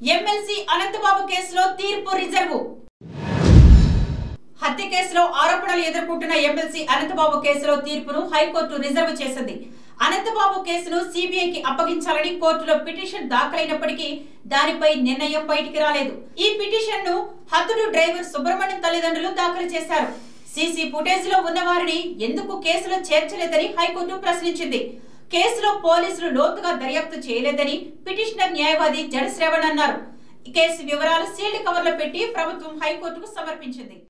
MLC Anantha Babu కేసులో తీర్పు reserve. హత్య కేసులో ఆరోపణలు ఎదుర్కొంటున్న ఎమ్మెల్సీ అనంతబాబు కేసులో తీర్పును హైకోర్టు రిజర్వ్ చేసింది. అనంతబాబు కేసును సిబిఐకి అప్పగించాలని కోర్టులో పిటిషన్ దాఖలైనప్పటికీ దానిపై నిర్ణయం బయటికి రాలేదు. ఈ పిటిషన్ ను హతుడు డ్రైవర్ సుబ్రహ్మణ్యం తల్లిదండ్రులు దాఖలు చేశారు. సీసీ ఫుటేజ్ లో ఉన్న వారిని ఎందుకు కేసులో చేర్చలేదని హైకోర్టు ప్రశ్నించింది. కేసులో పోలీసులు లోతుగా దర్యాప్తు చేయలేదని పిటిషనర్ న్యాయవాది జడ శ్రవణ్ అన్నారు. ఈ కేసు వివరాలు సీల్డ్ కవర్లో పెట్టి ప్రభుత్వం హైకోర్టుకు సమర్పించింది.